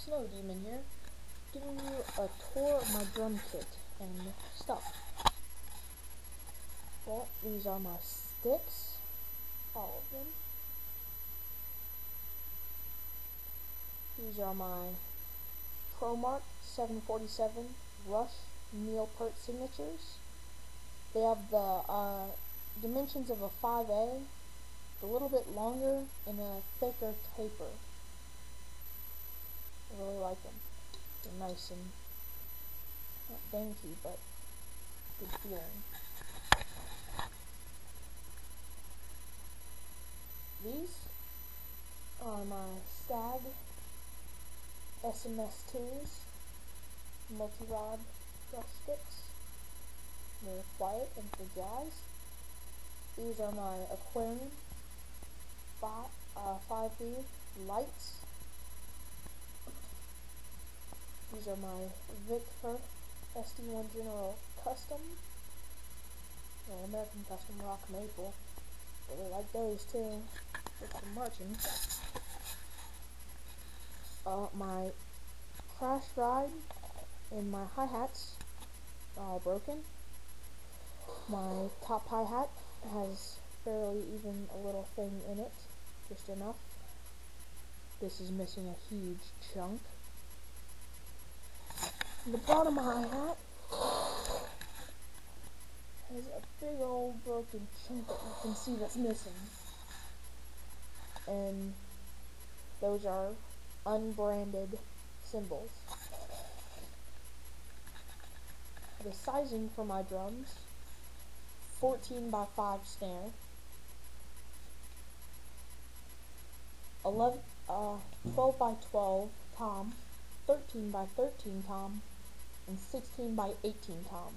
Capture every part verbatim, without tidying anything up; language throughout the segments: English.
snowedemon here, giving you a tour of my drum kit and stuff. Well, these are my sticks, all of them. These are my ProMark seven forty-seven Rush Neil Peart signatures. They have the uh, dimensions of a five A, a little bit longer and a thicker taper. I really like them. They're nice and not dainty, but good feeling. These are my Stag S M S twos multi-rod brush sticks. They're quiet and for jazz. These are my Aquarium five, uh, five B lights. These are my Vic Firth S D one General Custom, well, American Custom Rock Maple. Really like those too, with some marching. Uh, my Crash Ride and my hi-hats are all broken. My top hi-hat has barely even a little thing in it, just enough. This is missing a huge chunk. The bottom hi-hat has a big old broken chunk that you can see that's missing. And those are unbranded cymbals. The sizing for my drums, fourteen by five snare, eleven, uh, twelve by twelve tom, thirteen by thirteen tom, and sixteen by eighteen tom.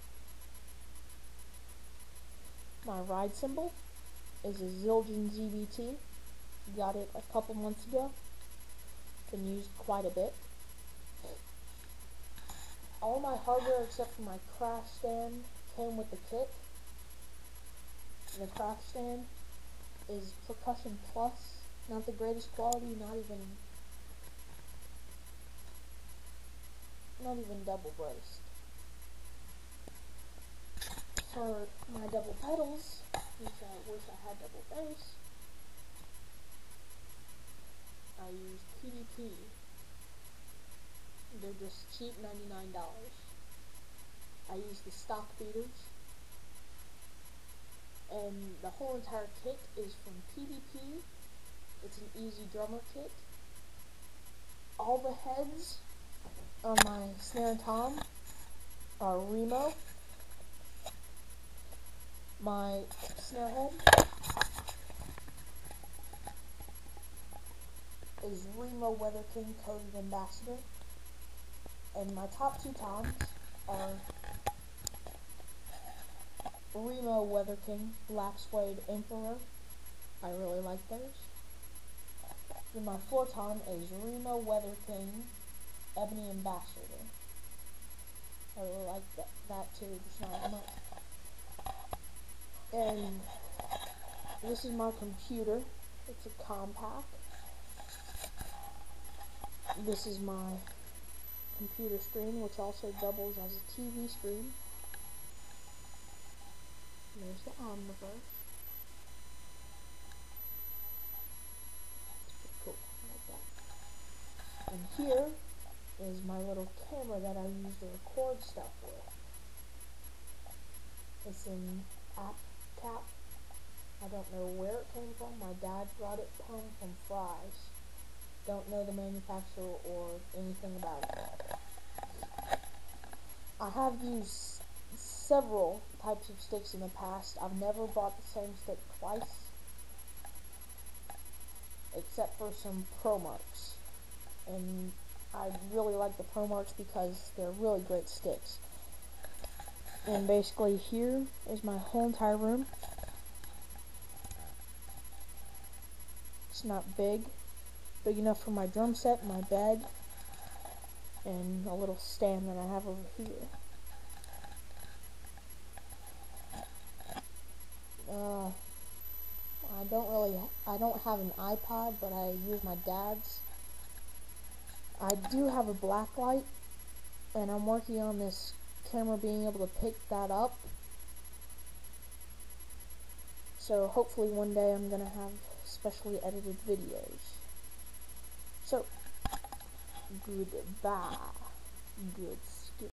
My ride cymbal is a Zildjian Z B T. Got it a couple months ago. Been used quite a bit. All my hardware except for my crash stand came with the kit. The crash stand is Percussion Plus, not the greatest quality, not even not even double braced. For my double pedals, which I wish I had double bass, I use P D P. They're just cheap, ninety-nine dollars. I use the stock beaters, and the whole entire kit is from P D P. It's an easy drummer kit. All the heads on my snare and tom are Remo. My snare head is Remo Weather King Coated Ambassador. And my top two toms are Remo Weather King Black Suede Emperor. I really like those. And my floor tom is Remo Weather King Ebony Ambassador. I really like that, that too, just not much. And this is my computer. It's a compact. This is my computer screen, which also doubles as a T V screen. There's the Omniverse. It's pretty cool, I like that. And here is my little camera that I use to record stuff with. It's an app cap. I don't know where it came from. My dad brought it home from Fry's. Don't know the manufacturer or anything about it. I have used several types of sticks in the past. I've never bought the same stick twice, except for some ProMarks. And I really like the ProMarks because they're really great sticks. And basically here is my whole entire room. It's not big. Big enough for my drum set, my bed, and a little stand that I have over here. Uh, I don't really, I don't have an iPod, but I use my dad's I do have a black light, and I'm working on this camera being able to pick that up. So hopefully one day I'm gonna have specially edited videos. So, goodbye, good